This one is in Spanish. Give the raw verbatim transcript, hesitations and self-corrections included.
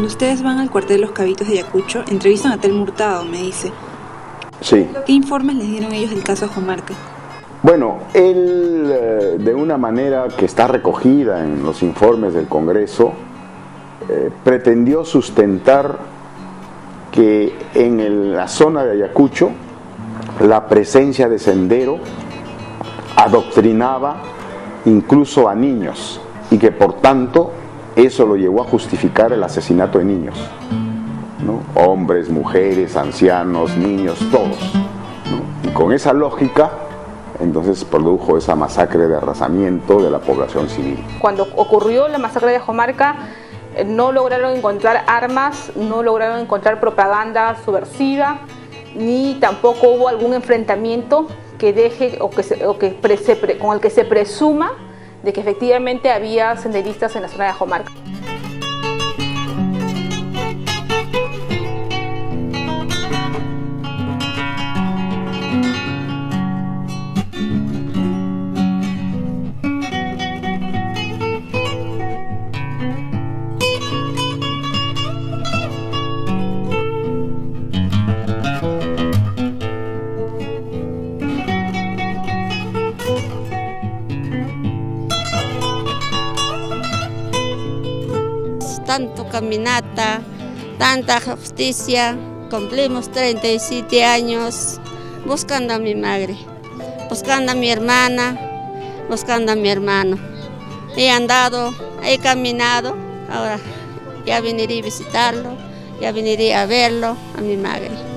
Cuando ustedes van al cuartel de los Cabitos de Ayacucho, entrevistan a Telmo Hurtado, me dice. Sí. ¿Qué informes les dieron ellos del caso Ajomarca? Bueno, él, eh, de una manera que está recogida en los informes del Congreso, eh, pretendió sustentar que en el, la zona de Ayacucho la presencia de Sendero adoctrinaba incluso a niños y que por tanto eso lo llevó a justificar el asesinato de niños, ¿no? Hombres, mujeres, ancianos, niños, todos, ¿no? Y con esa lógica entonces produjo esa masacre de arrasamiento de la población civil. Cuando ocurrió la masacre de Ajomarca, no lograron encontrar armas, no lograron encontrar propaganda subversiva, ni tampoco hubo algún enfrentamiento que deje o que se, o que pre, se pre, con el que se presuma de que efectivamente había senderistas en la zona de Ajomarca. Tanto caminata, tanta justicia, cumplimos treinta y siete años buscando a mi madre, buscando a mi hermana, buscando a mi hermano. He andado, he caminado, ahora ya vendré a visitarlo, ya vendré a verlo, a mi madre.